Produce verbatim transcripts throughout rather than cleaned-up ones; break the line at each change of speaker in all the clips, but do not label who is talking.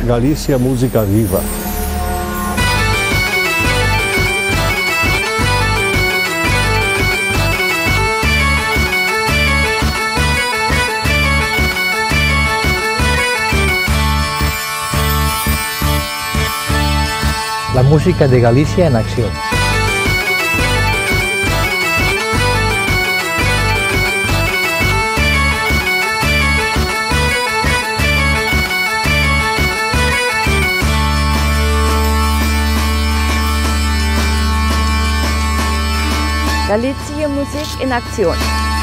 Galicia, música viva.
La música de Galicia en acción.
Galicia Musik in Aktion.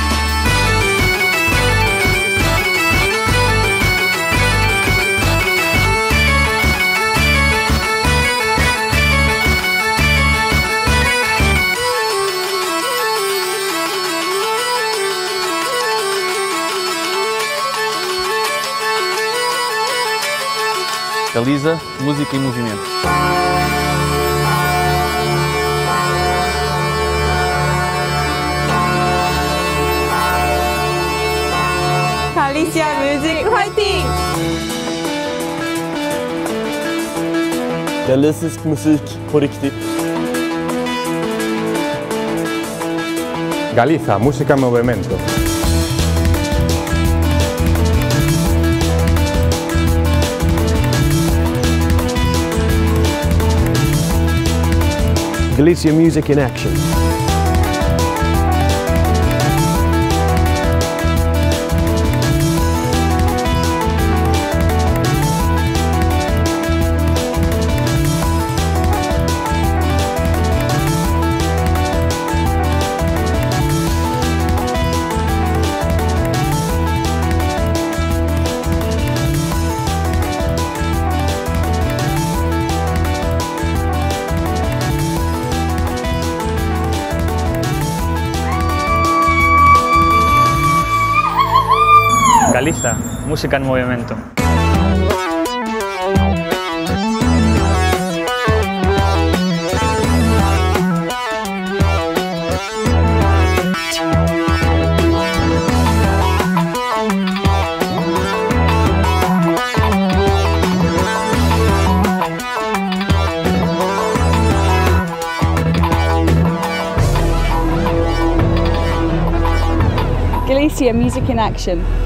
Galiza, música em movimento.
Galicia Music Fighting!
Galicisk musik på riktigt.
Galiza, música en movimiento.
Galician music in action.
Galiza, música en movimiento.
Galicia Music in Action.